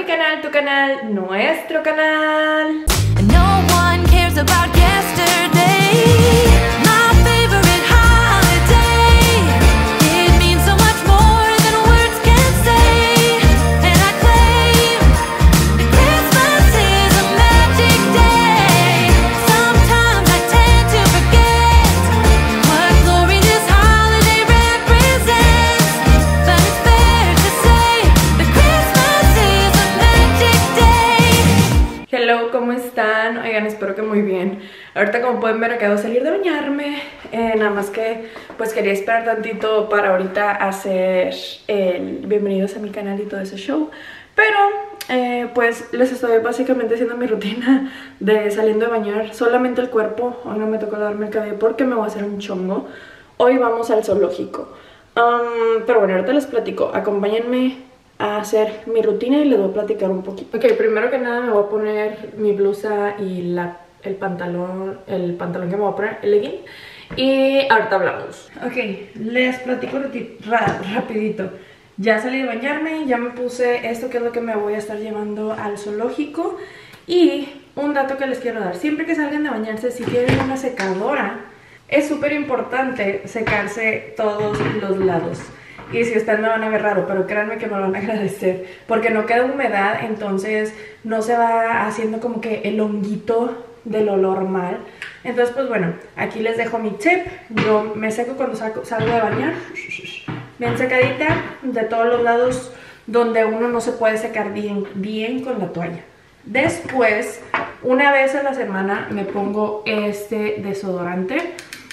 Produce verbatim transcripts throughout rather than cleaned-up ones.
canal, tu canal, nuestro canal. No one cares about yesterday. My favorite holiday. It means so much more than words can say. And I claim that Christmas is a magic day. Sometimes I tend to forget what glory this holiday represents. But it's fair to say that Christmas is a magic day. Hello, ¿cómo están? Oigan, espero que muy bien. Ahorita, como pueden ver, acabo de salir de bañarme. eh, Nada más que pues quería esperar tantito para ahorita hacer el bienvenidos a mi canal y todo ese show. Pero eh, pues les estoy básicamente haciendo mi rutina de saliendo de bañar solamente el cuerpo. Hoy no me tocó lavarme el cabello porque me voy a hacer un chongo. Hoy vamos al zoológico. um, Pero bueno, ahorita les platico. Acompáñenme a hacer mi rutina y les voy a platicar un poquito. Ok, primero que nada me voy a poner mi blusa y la, el pantalón, el pantalón que me voy a poner, el legging. Y ahorita hablamos. Ok, les platico ra rapidito. Ya salí de bañarme, ya me puse esto que es lo que me voy a estar llevando al zoológico. Y un dato que les quiero dar: siempre que salgan de bañarse, si tienen una secadora, es súper importante secarse todos los lados. Y si ustedes me van a ver raro, pero créanme que me lo van a agradecer, porque no queda humedad, entonces no se va haciendo como que el honguito del olor mal. Entonces pues bueno, aquí les dejo mi tip. Yo me seco cuando salgo, salgo de bañar, bien secadita de todos los lados donde uno no se puede secar bien, bien con la toalla. Después, una vez a la semana me pongo este desodorante.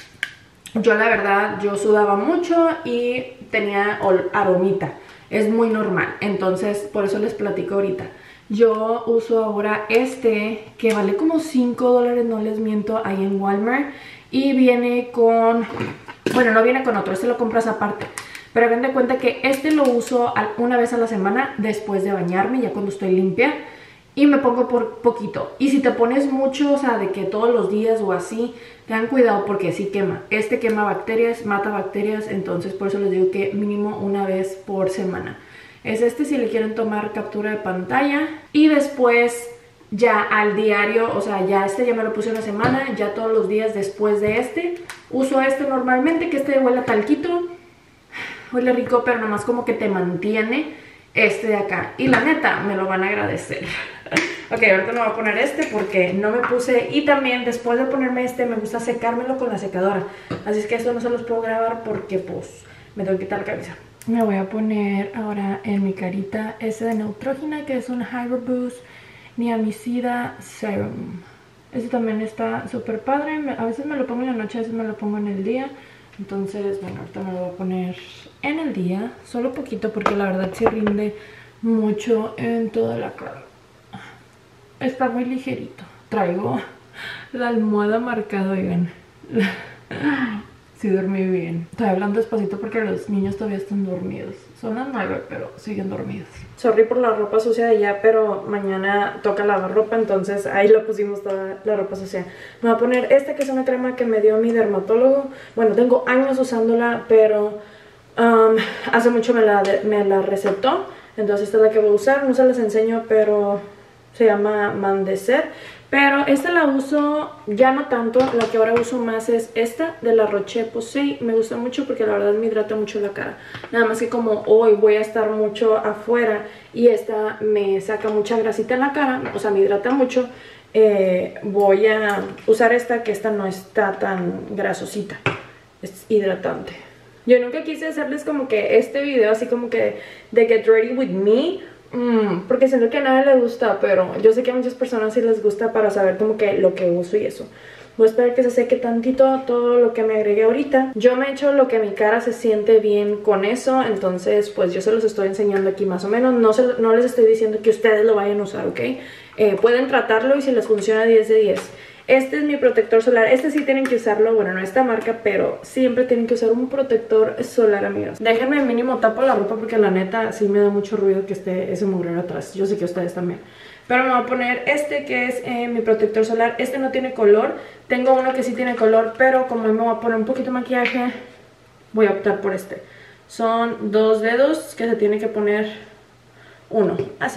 Yo la verdad, yo sudaba mucho y tenía aromita. Es muy normal, entonces por eso les platico ahorita. Yo uso ahora este que vale como cinco dólares, no les miento, ahí en Walmart. Y viene con... bueno, no viene con otro, este lo compras aparte. Pero ven de cuenta que este lo uso una vez a la semana después de bañarme, ya cuando estoy limpia. Y me pongo por poquito. Y si te pones mucho, o sea, de que todos los días o así, tengan cuidado porque sí quema. Este quema bacterias, mata bacterias, entonces por eso les digo que mínimo una vez por semana. Es este si le quieren tomar captura de pantalla. Y después ya al diario, o sea, ya este ya me lo puse una semana, ya todos los días después de este. Uso este normalmente, que este huele a talquito. Huele rico, pero nomás como que te mantiene este de acá. Y la neta, me lo van a agradecer. Ok, ahorita me voy a poner este porque no me puse. Y también después de ponerme este me gusta secármelo con la secadora. Así es que esto no se los puedo grabar porque pues me tengo que quitar la cabeza. Me voy a poner ahora en mi carita este de Neutrogena, que es un Hydro Boost Niamicida Serum. Este también está súper padre. A veces me lo pongo en la noche, a veces me lo pongo en el día. Entonces, bueno, ahorita me lo voy a poner en el día, solo poquito porque la verdad sí rinde mucho en toda la cara. Está muy ligerito. Traigo la almohada marcada, oigan. Sí dormí bien. Estoy hablando despacito porque los niños todavía están dormidos. Son las nueve, pero siguen dormidos. Sorry por la ropa sucia de allá, pero mañana toca lavar ropa, entonces ahí lo pusimos toda la ropa sucia. Me voy a poner esta, que es una crema que me dio mi dermatólogo. Bueno, tengo años usándola, pero um, hace mucho me la, me la recetó. Entonces esta es la que voy a usar. No se las enseño, pero se llama Mandecer. Pero esta la uso ya no tanto. La que ahora uso más es esta de la Roche-Posay. Me gusta mucho porque la verdad me hidrata mucho la cara. Nada más que como hoy voy a estar mucho afuera y esta me saca mucha grasita en la cara, o sea, me hidrata mucho, eh, voy a usar esta, que esta no está tan grasosita. Es hidratante. Yo nunca quise hacerles como que este video así como que de Get Ready With Me, Mm, porque siento que a nadie le gusta, pero yo sé que a muchas personas sí les gusta para saber como que lo que uso y eso. Voy a esperar que se seque tantito todo lo que me agregué ahorita. Yo me he hecho lo que mi cara se siente bien con eso, entonces pues yo se los estoy enseñando aquí más o menos. No, se, no les estoy diciendo que ustedes lo vayan a usar, ¿ok? Eh, pueden tratarlo y si les funciona diez de diez. Este es mi protector solar. Este sí tienen que usarlo, bueno, no esta marca, pero siempre tienen que usar un protector solar, amigos. Déjenme mínimo tapo la ropa porque la neta sí me da mucho ruido que esté ese mugrero atrás. Yo sé que ustedes también. Pero me voy a poner este que es eh, mi protector solar. Este no tiene color. Tengo uno que sí tiene color, pero como me voy a poner un poquito de maquillaje, voy a optar por este. Son dos dedos que se tiene que poner uno, así.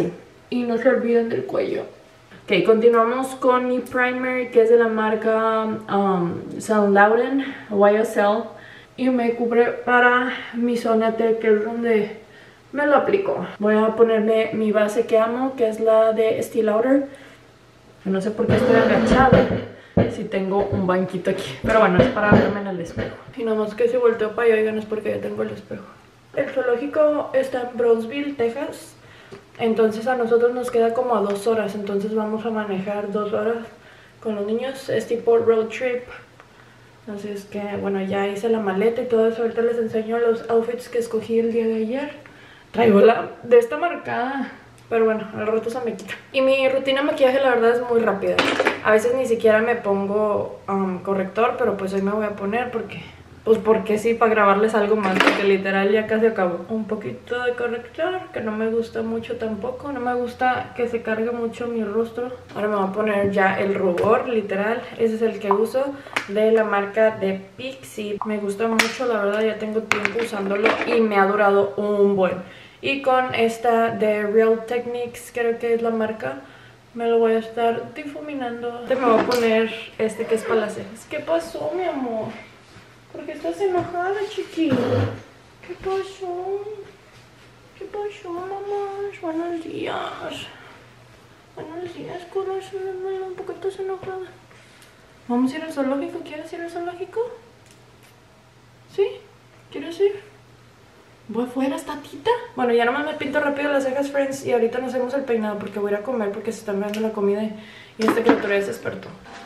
y no se olviden del cuello. Ok, continuamos con mi primer, que es de la marca um, Saint Laurent Y S L, y me cubre para mi zona T, que es donde me lo aplico. Voy a ponerme mi base que amo, que es la de Estée Lauder. No sé por qué estoy agachada si tengo un banquito aquí, pero bueno, es para verme en el espejo. Y nada más que si volteo para allá, oigan, es porque ya tengo el espejo. El zoológico está en Brownsville, Texas. Entonces a nosotros nos queda como a dos horas, entonces vamos a manejar dos horas con los niños. Es tipo road trip. Así es que, bueno, ya hice la maleta y todo eso. Ahorita les enseño los outfits que escogí el día de ayer. Traigo la de esta marcada, pero bueno, al rato se me quita. Y mi rutina de maquillaje la verdad es muy rápida. A veces ni siquiera me pongo um, corrector, pero pues hoy me voy a poner porque... Pues porque sí, para grabarles algo más, porque literal ya casi acabo. Un poquito de corrector, que no me gusta mucho tampoco. No me gusta que se cargue mucho mi rostro. Ahora me voy a poner ya el rubor, literal. Ese es el que uso, de la marca de Pixi. Me gusta mucho, la verdad, ya tengo tiempo usándolo y me ha durado un buen. Y con esta de Real Techniques, creo que es la marca, me lo voy a estar difuminando. Me voy a poner este que es para las cejas. ¿Qué pasó, mi amor? ¿Por qué estás enojada, chiquillo? ¿Qué pasó? ¿Qué pasó, mamá? Buenos días. Buenos días, corazón. ¿Por qué estás enojada? ¿Vamos a ir al zoológico? ¿Quieres ir al zoológico? ¿Sí? ¿Quieres ir? ¿Voy afuera, está Tita? Bueno, ya nomás me pinto rápido las cejas, friends. Y ahorita nos hacemos el peinado porque voy a ir a comer porque se están viendo la comida. Y este criatura ya se despertó.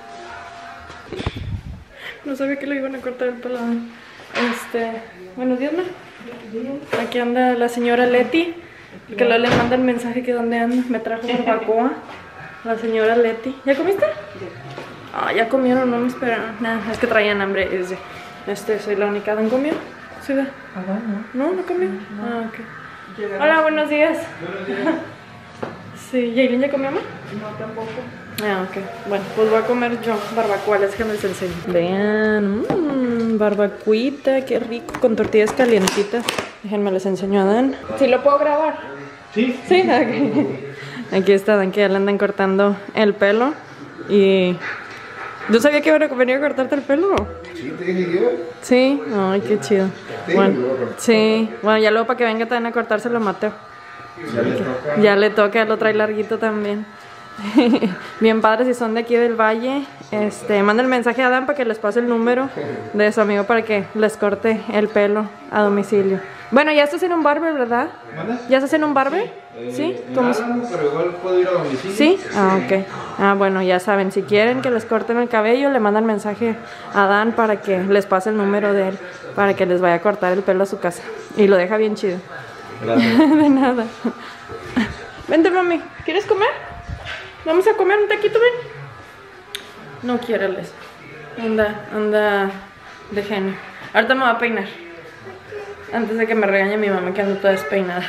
No sabía que le iban a cortar el pelo. Este, buenos días, ma. Aquí anda la señora Leti, que luego le manda el mensaje que dónde anda. Me trajo barbacoa. La señora Leti. ¿Ya comiste? Ah, ya comieron, no me esperaron. Nada, es que traían hambre. Este, soy la única. ¿Dan comió? ¿Sí da? No, no comió. Ah, ok. Hola, buenos días. Buenos días. Sí, ¿Yailin ya comió, ma? No, tampoco. Ah, ok. Bueno, pues voy a comer yo barbacoa, les que les enseño. Vean, mmm, barbacuita, qué rico, con tortillas calientitas. Déjenme les enseño a Dan. ¿Sí lo puedo grabar? Sí. Sí, ok. Aquí está Dan, que ya le andan cortando el pelo. Y... ¿yo sabía que iban a venir a cortarte el pelo? Sí, te dije yo. Sí, ay, qué chido. Sí, Bueno, lo voy a cortar. sí, bueno, ya luego para que venga también a cortárselo a Mateo. Ya le toca. Ya le toca, lo trae larguito también. Bien padre, si son de aquí del Valle, este, manda el mensaje a Dan para que les pase el número de su amigo para que les corte el pelo a domicilio. Bueno, ya estás en un barber, ¿verdad? ¿Manda? ¿Ya estás en un barber? Eh, ¿Sí? en ¿Cómo? Álamo, pero igual puedo ir a domicilio. ¿Sí? Ah, ok. Ah, bueno, ya saben, si quieren que les corten el cabello, le mandan mensaje a Dan para que les pase el número de él, para que les vaya a cortar el pelo a su casa. Y lo deja bien chido. Gracias. De nada. Vente, mami. ¿Quieres comer? Vamos a comer un taquito, ven. No quiere, Les. Anda, anda de genio. Ahorita me voy a peinar. Antes de que me regañe mi mamá que ando toda despeinada.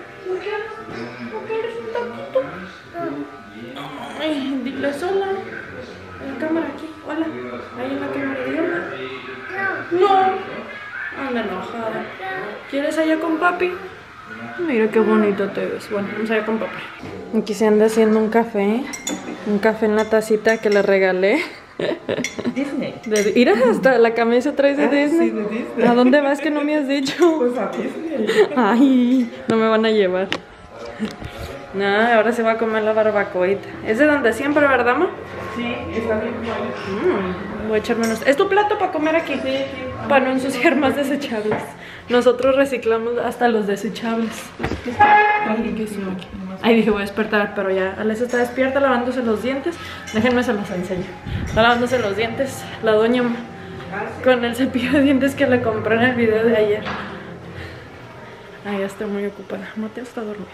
Ay, dile sola. La cámara aquí. Hola. Ahí en la cámara. Dile hola. No. Anda enojada. ¿Quieres allá con papi? Mira qué bonito te ves. Bueno, vamos allá con papi. Aquí se anda haciendo un café. Un café en la tacita que le regalé. Disney. De, mira, hasta la camisa traes de Ah, Disney. sí, de Disney. ¿A dónde vas que no me has dicho? Pues a Disney. Ay, no me van a llevar. No, ahora se va a comer la barbacoita. Es de donde siempre, ¿verdad, ma? Sí, está bien bueno. Mm, voy a echarme unos... ¿Es tu plato para comer aquí? Sí, sí. Para no ensuciar más desechables. Nosotros reciclamos hasta los desechables. Ay, ¿qué es eso aquí? Ay, dije, voy a despertar, pero ya Alex está despierta lavándose los dientes. Déjenme se los enseño. Está lavándose los dientes la doña con el cepillo de dientes que le compré en el video de ayer. Ay, ya estoy muy ocupada. Mateo está dormido.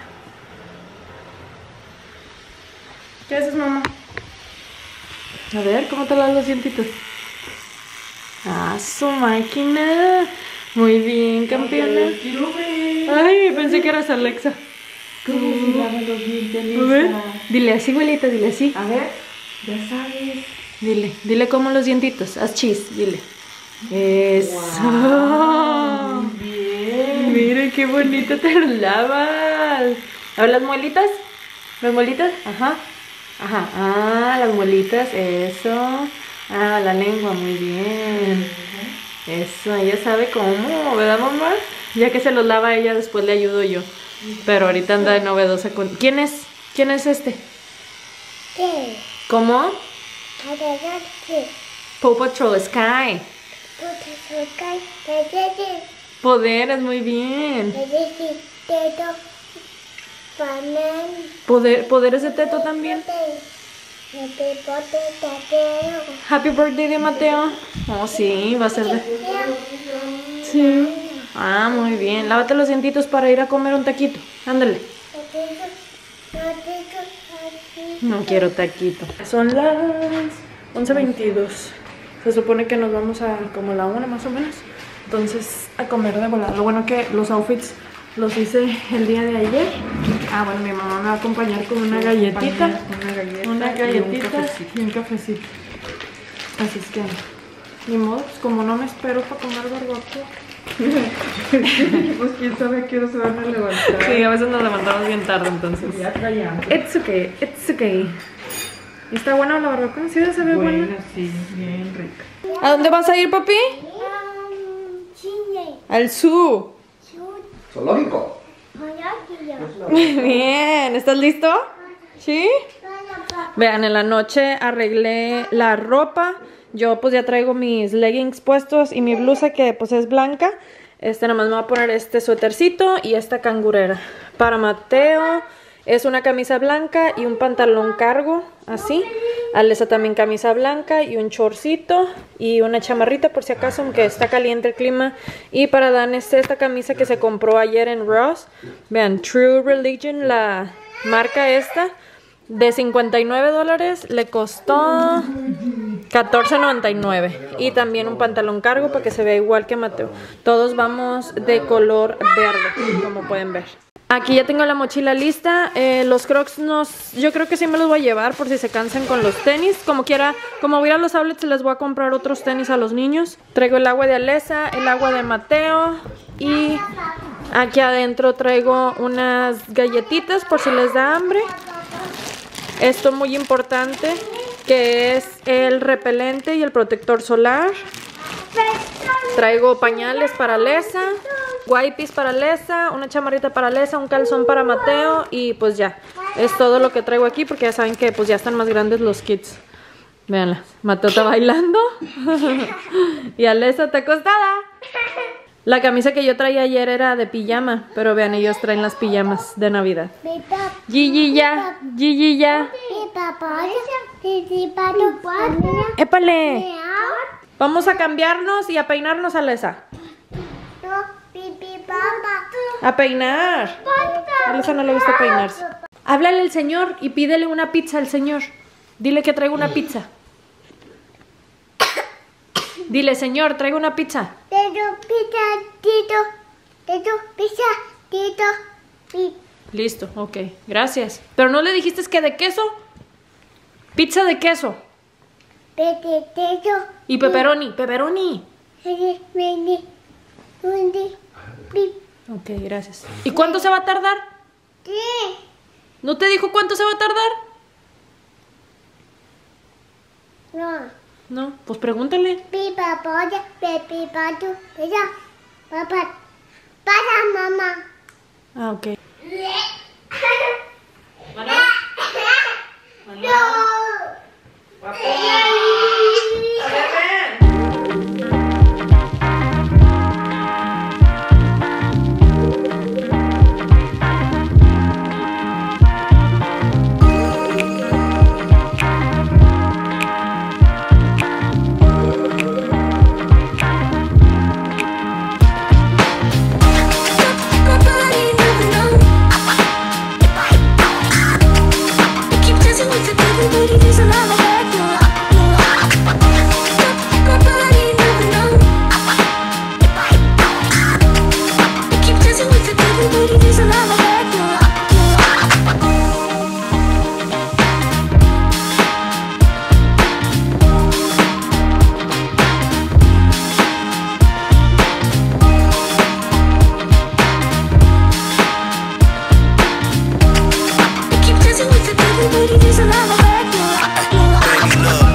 ¿Qué haces, mamá? A ver, ¿cómo te lavas los dientitos? ¡Ah, su máquina! Muy bien, campeona. Ay, pensé que eras Alexa. ¿Cómo se lavan los dientes? A ver, dile así, abuelita, dile así. A ver, ya sabes. Dile, dile cómo los dientitos. Haz chis, dile. Eso. Wow, muy bien. Mira qué bonito te los lavas. A ver las muelitas. ¿Las muelitas? Ajá. Ajá. Ah, las muelitas, eso. Ah, la lengua, muy bien. Eso, ella sabe cómo, ¿verdad, mamá? Ya que se los lava ella, después le ayudo yo. Pero ahorita anda de novedosa con... ¿Quién es? ¿Quién es este? ¿Qué? ¿Cómo? ¿Qué? Paw Patrol, Sky. Poderes, muy bien. Poder, poderes de Teto también. Happy birthday de Mateo. Oh, sí, va a ser de... Sí. Ah, muy bien. Lávate los dientitos para ir a comer un taquito. Ándale. No quiero taquito. Son las once veintidós. Se supone que nos vamos a como la una más o menos. Entonces a comer de volada. Lo bueno que los outfits los hice el día de ayer. Ah, bueno, mi mamá me va a acompañar con una galletita. Una galleta. Una galletita y un cafecito. y un cafecito. Así es que, ni modo, pues como no me espero para comer barbacoa. Pues quién sabe a qué hora se van a levantar. Sí, a veces nos levantamos bien tarde, entonces. Ya callamos. It's okay, it's okay. ¿Está buena la barbacoa? ¿Sí se ve buena? Buena, sí, bien rica. ¿A dónde vas a ir, papi? Al zoo. Zoológico. Muy bien, ¿estás listo? ¿Sí? Vean, en la noche arreglé la ropa. Yo pues ya traigo mis leggings puestos y mi blusa que pues es blanca. Este nada más me voy a poner este suétercito y esta cangurera. Para Mateo es una camisa blanca y un pantalón cargo, así. Alesa también camisa blanca y un chorcito y una chamarrita por si acaso, aunque está caliente el clima. Y para Dan es esta camisa que se compró ayer en Ross. Vean, True Religion, la marca esta, de cincuenta y nueve dólares, le costó catorce noventa y nueve. Y también un pantalón cargo para que se vea igual que Mateo. Todos vamos de color verde, como pueden ver. Aquí ya tengo la mochila lista. eh, Los crocs nos, yo creo que sí me los voy a llevar por si se cansan con los tenis. Como quiera, como voy a ir a los outlets, les voy a comprar otros tenis a los niños. Traigo el agua de Alesa, el agua de Mateo. Y aquí adentro traigo unas galletitas por si les da hambre. Esto muy importante, que es el repelente y el protector solar. Traigo pañales para Alesa, wipes para Alesa, una chamarrita para Alesa, un calzón para Mateo y pues ya. Es todo lo que traigo aquí porque ya saben que pues ya están más grandes los kids. Veanla, Mateo está bailando y Alesa está acostada. La camisa que yo traía ayer era de pijama, pero vean, ellos traen las pijamas de Navidad. Gigi ya, Gigi ya. ¡Épale! Vamos a cambiarnos y a peinarnos, Alesa. A peinar. A Alesa no le gusta peinarse. Háblale al señor y pídele una pizza al señor. Dile que traigo una pizza. Dile, señor, traigo una pizza. Listo, ok, gracias. Pero no le dijiste que de queso. Pizza de queso. Y pepperoni, pepperoni. Ok, gracias. ¿Y cuánto se va a tardar? ¿No te dijo cuánto se va a tardar? No. No, pues pregúntale. Pipa, polla, pipa, tu, pilla, papá, para mamá. Ah, ok. Nobody knew, no. booty just around the back door. Baby, look.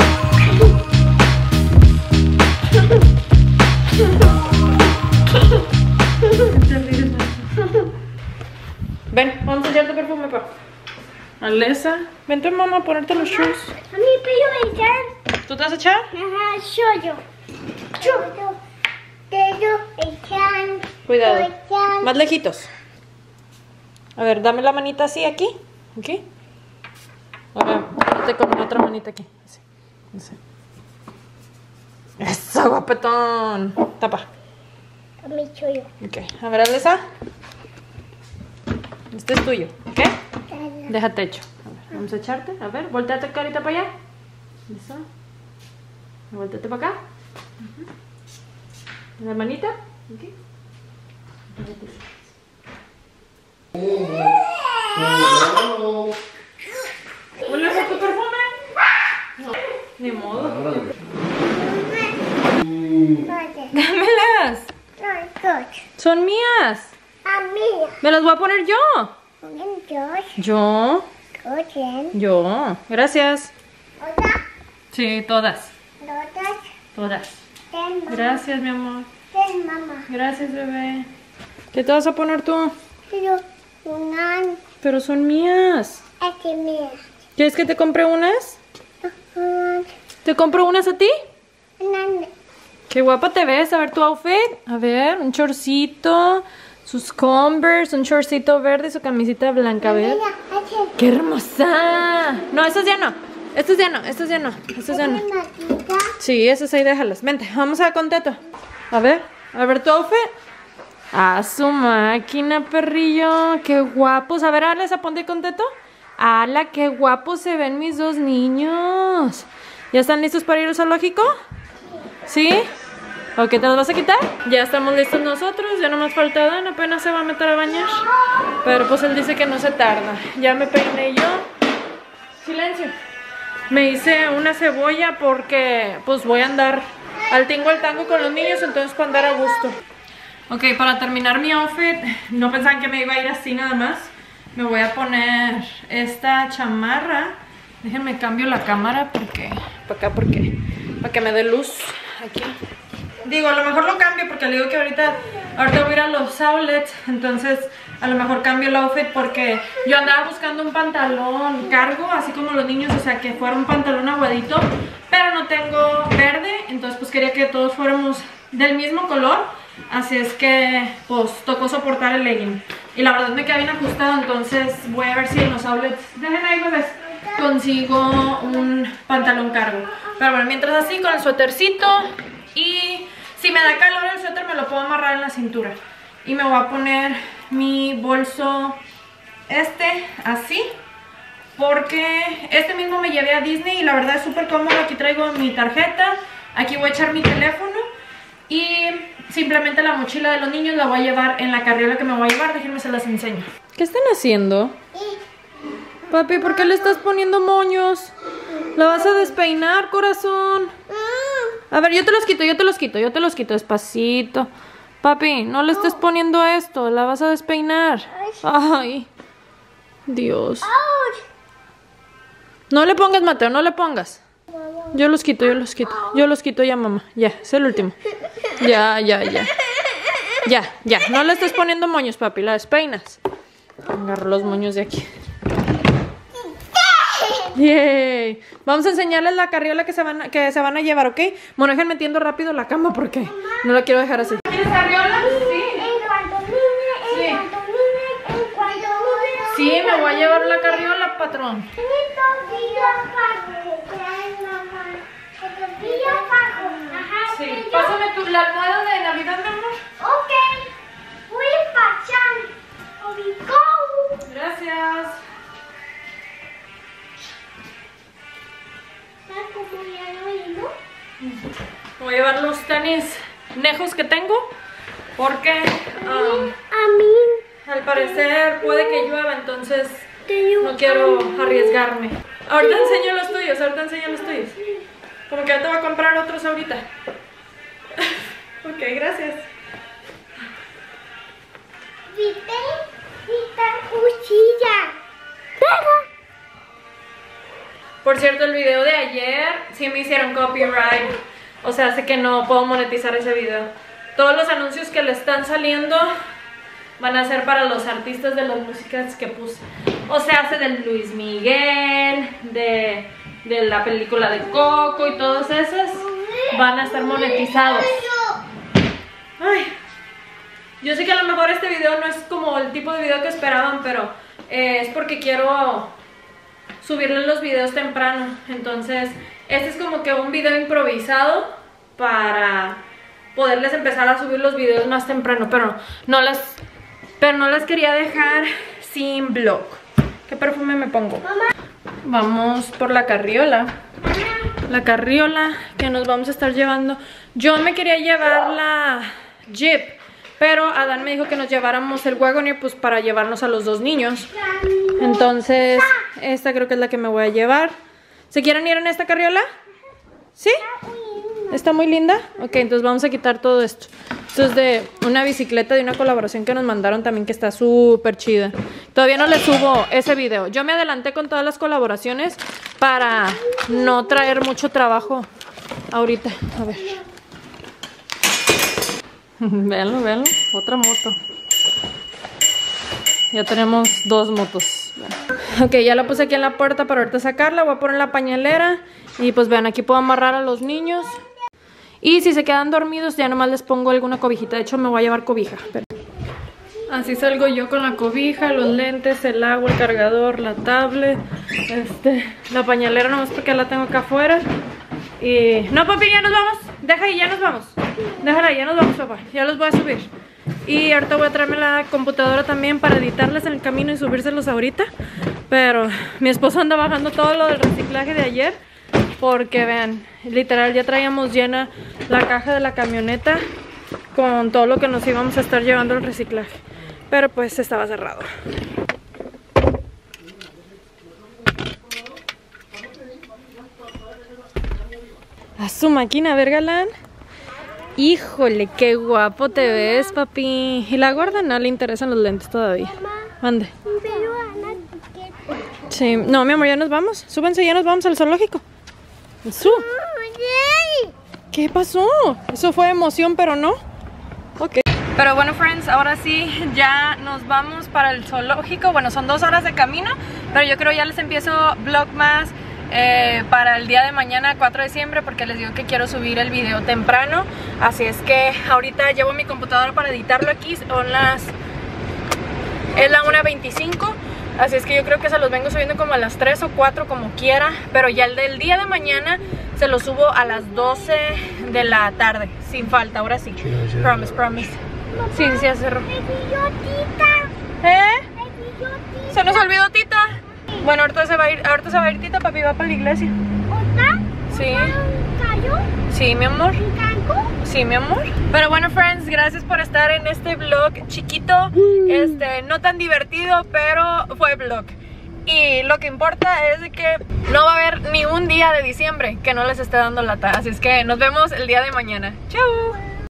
Ven, vamos a echarte perfume, pa. Alesa, vente mamá a ponerte los shoes. A mí pero echar. ¿Tú te vas a echar? Ajá, soy yo. Yo. Dedo echar. Cuidado. Echar. Más lejitos. A ver, dame la manita así, aquí. Aquí. Ahora, ponte con la otra manita aquí. Así. Así. Eso, guapetón. Tapa. A mí soy yo. Ok. A ver, Alesa. Este es tuyo, ¿ok? Déjate hecho. A ver, vamos a echarte. A ver, volteate carita para allá. Eso. Volteate para acá. Uh-huh. La manita. Aquí. ¿Huele por tu perfume? No. Ni modo. Dámelas. Son mías. A mí. Me las voy a poner yo. Dos. Yo. Dos. Yo. Gracias. Otra. Sí, todas. Dos. Todas. Ten mamá. Gracias, mi amor. Ten mamá. Gracias, bebé. ¿Qué te vas a poner tú? Pero una. Pero son mías. Este mía. ¿Quieres que te compre unas? ¿Te compro unas a ti? Una. Qué guapa te ves. A ver tu outfit. A ver, un chorcito, sus Converse, un shortcito verde, su camisita blanca. A ver. ¡Qué hermosa! No, estos ya no. Estos ya no, estos ya no. Estos ya no. Sí, esas ahí déjalas. Vente, vamos a Conteto. A ver, a ver tu outfit. A su máquina, perrillo. Qué guapos. A ver, Alex, ponte Conteto. ¡Hala, qué guapos se ven mis dos niños! ¿Ya están listos para ir al zoológico? ¿Sí? ¿O qué te los vas a quitar? Ya estamos listos nosotros. Ya no nos falta Dan. Apenas se va a meter a bañar. Pero pues él dice que no se tarda. Ya me peiné yo. Silencio. Me hice una cebolla porque pues voy a andar al tingo al tango con los niños. Entonces para andar a gusto. Ok, para terminar mi outfit, no pensaban que me iba a ir así nada más. Me voy a poner esta chamarra. Déjenme cambio la cámara porque para acá porque para que me dé luz aquí. Digo, a lo mejor lo cambio porque le digo que ahorita ahorita voy a ir a los outlets, entonces a lo mejor cambio el outfit porque yo andaba buscando un pantalón cargo, así como los niños, o sea, que fuera un pantalón aguadito, pero no tengo verde, entonces pues quería que todos fuéramos del mismo color. Así es que pues tocó soportar el legging. Y la verdad me queda bien ajustado. Entonces voy a ver si en los outlets, dejen ahí bebés, consigo un pantalón cargo. Pero bueno, mientras así con el suétercito. Y si me da calor el suéter me lo puedo amarrar en la cintura. Y me voy a poner mi bolso este así, porque este mismo me llevé a Disney y la verdad es súper cómodo. Aquí traigo mi tarjeta, aquí voy a echar mi teléfono y simplemente la mochila de los niños la voy a llevar en la carriola que me voy a llevar. Déjenme se las enseño. ¿Qué están haciendo? Papi, ¿por qué le estás poniendo moños? La vas a despeinar, corazón. A ver, yo te los quito, yo te los quito, yo te los quito despacito. Papi, no le estés poniendo esto, la vas a despeinar. Ay, Dios. No le pongas, Mateo, no le pongas. Yo los quito, yo los quito. Yo los quito ya, mamá. Ya, es el último. Ya, ya, ya. Ya, ya. No le estés poniendo moños, papi. La despeinas. Agarro los moños de aquí. Yay. Vamos a enseñarles la carriola que se van a, que se van a llevar, ¿ok? Bueno, dejen metiendo rápido la cama porque no la quiero dejar así. ¿Quieres carriola? Sí. En cuanto mire, en cuanto mire, en cuanto mire. Sí, me voy a llevar la carriola, patrón. Sí, pásame tu, la almohada de Navidad, mi amor. Ok, voy a pasar. Obico. Gracias. Como ya no hay, ¿no? Voy a llevar los tenis nejos que tengo porque um, A mí. al parecer puede que llueva, entonces Te no quiero arriesgarme. Ahorita enseño los tuyos, ahorita enseño los tuyos. Como que ya te voy a comprar otros ahorita. Ok, gracias. ¿Viste? ¿Viste? Cuchilla. Pega. Por cierto, el video de ayer sí me hicieron copyright. O sea, hace que no puedo monetizar ese video. Todos los anuncios que le están saliendo van a ser para los artistas de las músicas que puse. O sea, hace del Luis Miguel, de, de la película de Coco y todos esos van a estar monetizados. Ay, yo sé que a lo mejor este video no es como el tipo de video que esperaban, pero eh, es porque quiero subirles los videos temprano. Entonces, este es como que un video improvisado para poderles empezar a subir los videos más temprano, pero no las, pero no las quería dejar sin vlog. ¿Qué perfume me pongo? Vamos por la carriola. La carriola que nos vamos a estar llevando. Yo me quería llevar la Jeep, pero Adán me dijo que nos lleváramos el Wagoneer pues para llevarnos a los dos niños. Entonces, esta creo que es la que me voy a llevar. ¿Se quieren ir en esta carriola? ¿Sí? ¿Está muy linda? Ok, entonces vamos a quitar todo esto. Esto es de una bicicleta de una colaboración que nos mandaron también, que está súper chida. Todavía no les subo ese video. Yo me adelanté con todas las colaboraciones para no traer mucho trabajo ahorita. A ver. Véanlo, véanlo. Otra moto. Ya tenemos dos motos. Ok, ya la puse aquí en la puerta para ahorita sacarla. Voy a poner la pañalera. Y pues vean, aquí puedo amarrar a los niños. Y si se quedan dormidos, ya nomás les pongo alguna cobijita. De hecho, me voy a llevar cobija. Pero... así salgo yo con la cobija, los lentes, el agua, el cargador, la tablet, este, la pañalera nomás porque la tengo acá afuera. Y... no, papi, ya nos vamos. Deja ahí, ya nos vamos. Déjala, ya nos vamos, papá. Ya los voy a subir. Y ahorita voy a traerme la computadora también para editarles en el camino y subírselos ahorita. Pero mi esposo anda bajando todo lo del reciclaje de ayer. Porque vean, literal ya traíamos llena la caja de la camioneta con todo lo que nos íbamos a estar llevando al reciclaje. Pero pues estaba cerrado. A su máquina, a ver, galán. Híjole, qué guapo te ves, papi. Y la gorda no le interesan los lentes todavía. Mande. Pero Ana, ¿qué? Sí, no, mi amor, ya nos vamos. Súbanse, ya nos vamos al zoológico. Su. ¿Qué pasó? Eso fue emoción, pero no. Ok. Pero bueno, friends, ahora sí, ya nos vamos para el zoológico. Bueno, son dos horas de camino, pero yo creo ya les empiezo vlogmas eh, para el día de mañana, cuatro de diciembre, porque les digo que quiero subir el video temprano. Así es que ahorita llevo mi computadora para editarlo aquí. Son las... es la una veinticinco. Así es que yo creo que se los vengo subiendo como a las tres o cuatro, como quiera. Pero ya el del día de mañana se los subo a las doce de la tarde, sin falta, ahora sí. Promise, promise. Sí, sí, se cerró. ¿Eh? Se nos olvidó Tita. Bueno, ahorita se va a ir, ahorita se va a ir Tita, papi va para la iglesia. Sí. Sí, mi amor. Sí, mi amor. Pero bueno, friends, gracias por estar en este vlog chiquito. Este, no tan divertido, pero fue vlog. Y lo que importa es de que no va a haber ni un día de diciembre que no les esté dando lata. Así es que nos vemos el día de mañana. Chau.